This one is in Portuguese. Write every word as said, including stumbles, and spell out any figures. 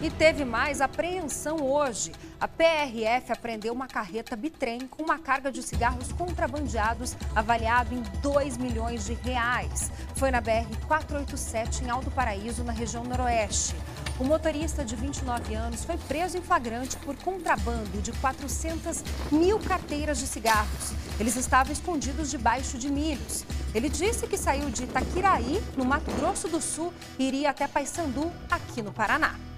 E teve mais apreensão hoje. A P R F apreendeu uma carreta bitrem com uma carga de cigarros contrabandeados avaliado em dois milhões de reais. Foi na B R quatrocentos e oitenta e sete, em Alto Paraíso, na região noroeste. O motorista de vinte e nove anos foi preso em flagrante por contrabando de quatrocentas mil carteiras de cigarros. Eles estavam escondidos debaixo de milhos. Ele disse que saiu de Itaquiraí, no Mato Grosso do Sul, e iria até Paissandu, aqui no Paraná.